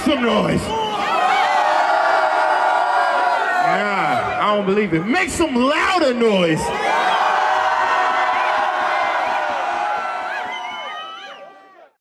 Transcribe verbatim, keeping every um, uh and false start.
some noise. Yeah, I don't believe it. Make some louder noise.